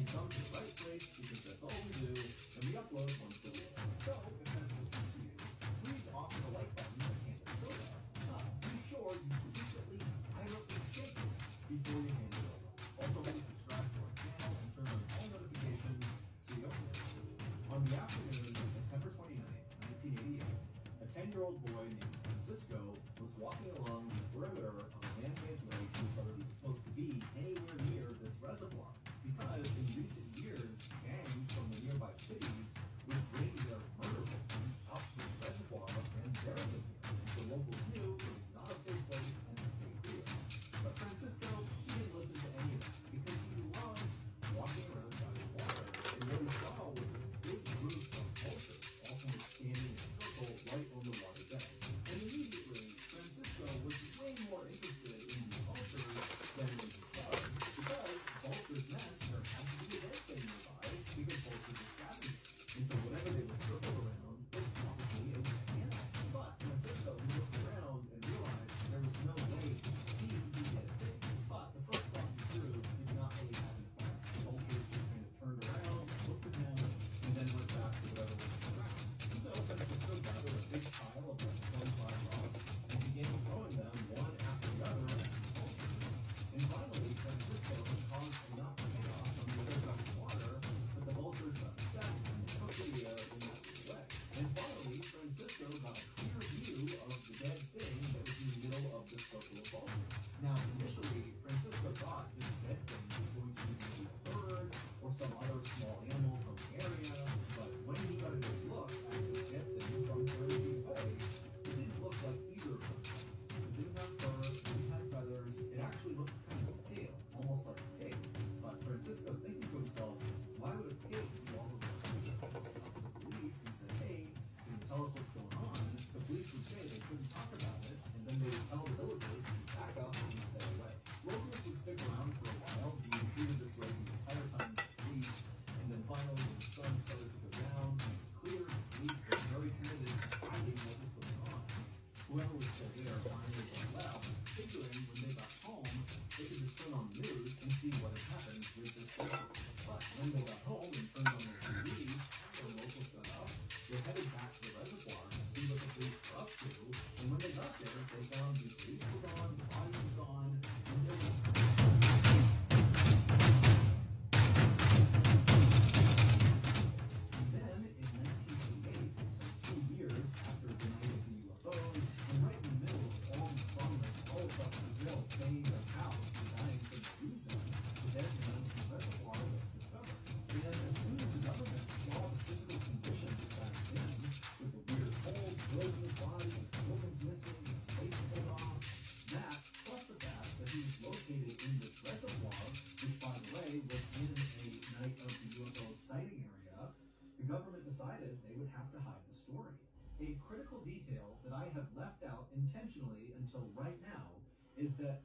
you come to the right place because that's all we do, and we upload once a week. So, if that's what you do, please offer the like button to Candid Soda. Be sure you secretly, violently shake it before you hand it over. Also, please subscribe to our channel and turn on all notifications so you don't miss it. On the afternoon of September 29th, 1988, a 10-year-old boy named Francisco was walking along the perimeter of a man-made lake who was already supposed to be anywhere near this reservoir, because in recent years, gangs from the nearby cities would bring their murder victims out to this reservoir and bury them here. So locals knew it was not a safe place and to stay clear. But Francisco, he didn't listen to any of that because he loved walking around by the water, and what he saw was this big group of vultures, all kind of standing in a circle right on the water's edge. And immediately, Francisco was way more interested in the vultures than in the club, because vultures meant there had to be a dead thing nearby, because vultures are scavengers. And so whatever they would circle around was probably a dead animal. But Francisco looked around and realized there was no way to see the dead thing. But the first thought he threw did not really happen fast. The vultures just kind of turned around, looked at him, and then went back to whatever was around. And so Francisco gathered a big pile of like 25 rocks and began throwing them one after the other at the vultures. And finally, Francisco had caused enough chaos on the other side of the water that the vultures got upset and took the air in that way. And finally, Francisco got a clear view of the dead thing that was in the middle of the circle of vultures. Now, initially, Francisco thought this dead thing was going to be maybe a bird or some other small animal from the area, but when he got a good look at this dead thing from 30 feet away, it didn't look like either of those things. It didn't have fur, it didn't have feathers, it actually looked kind of pale, almost like a pig. But Francisco's thinking to himself, why would a pig be all over the police and say, hey, can you tell us what's going on? The police would say they couldn't talk about it, and then they would tell the villagers to back up and stay away. Locals would stick around for a while, being treated this way the entire time with the police, and then finally when the sun started to go down, and it was clear the police were very committed to finding what was going on. Whoever was still there finally went left, figuring when they got home, they could just turn on the news and see what had happened with this business. But when they got home and turned on their TV, the locals got up, they headed back to the reservoir to see what the police were up to, and when they got there, they found the police were gone, the body was gone, and there was... And then, in 1988, so 2 years after the night of the UFOs, and right in the middle of all this farmers all across Brazil saying their cows were dying for no reason, the dead man in the reservoir was discovered. And as soon as the government saw the physical conditions back then, with the weird holes drilled in his body, organs missing, his face pulled off, that, plus the fact that he was located in this reservoir, which by the way was in a night of the UFO sighting area, the government decided they would have to hide the story. A critical detail that I have left out intentionally until right now is that